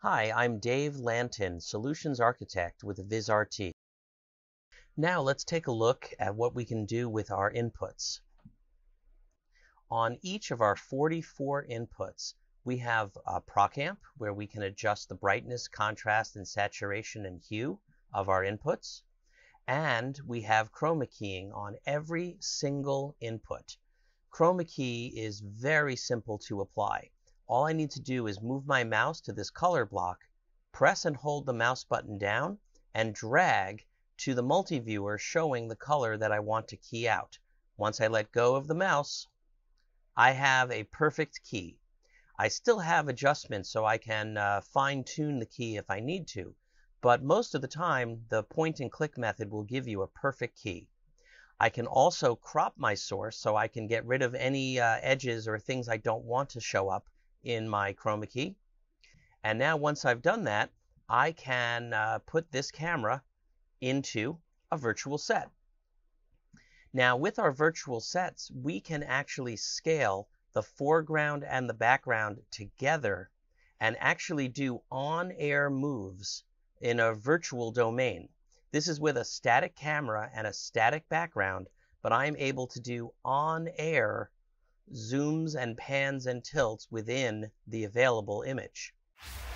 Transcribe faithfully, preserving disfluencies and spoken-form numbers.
Hi, I'm Dave Lantin, Solutions Architect with Vizrt. Now let's take a look at what we can do with our inputs. On each of our forty-four inputs, we have a Proc Amp where we can adjust the brightness, contrast, and saturation and hue of our inputs. And we have chromakeying on every single input. Chroma key is very simple to apply. All I need to do is move my mouse to this color block, press and hold the mouse button down, and drag to the multi-viewer showing the color that I want to key out. Once I let go of the mouse, I have a perfect key. I still have adjustments so I can uh, fine-tune the key if I need to, but most of the time the point-and-click method will give you a perfect key. I can also crop my source so I can get rid of any uh, edges or things I don't want to show up in my chroma key. And now once I've done that, I can uh, put this camera into a virtual set. Now with our virtual sets, we can actually scale the foreground and the background together and actually do on-air moves in a virtual domain. This is with a static camera and a static background, but I'm able to do on-air zooms and pans and tilts within the available image.